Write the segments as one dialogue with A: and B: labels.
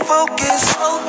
A: focus.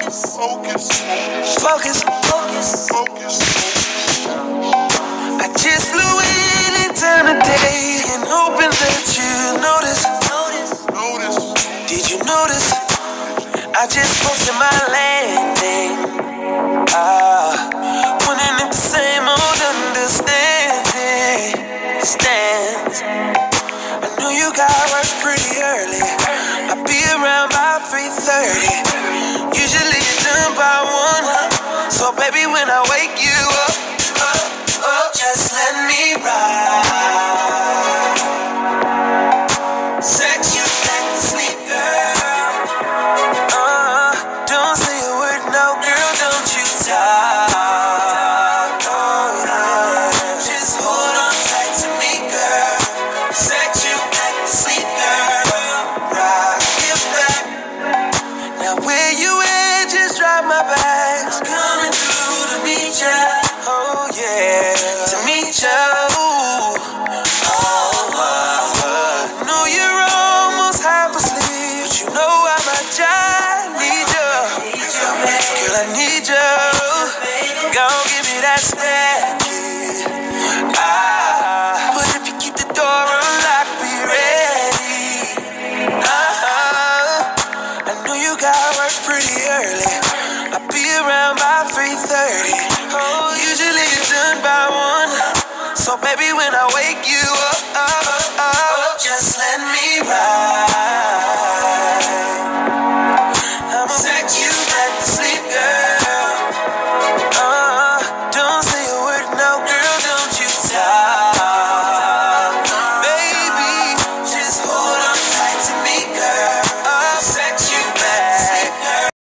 A: I just flew in town today and hoping that you notice. Did you notice? I just posted my landing. Wondering if the same old understanding stands. I know you got work pretty early. I'll be around by 3:30. Usually you're done by 1. So baby, when I wake you up, just let me ride. Sex you back to sleep, girl. Don't say a word, no, girl, don't you talk. Oh, yeah. Just hold on tight to me, girl. Sex you back to sleep, girl. Rock it back. Now where you at? Just drop my bags. Coming through to meet ya. Oh, yeah. To meet ya. Know you're almost half asleep, but you know how much I need you. Girl, I need you. Gon' give me that spare key. But if you keep the door unlocked, be ready. I know you got work pretty early. I'll be around by 3:30. Usually you're done by 1. So baby, when I wake you up,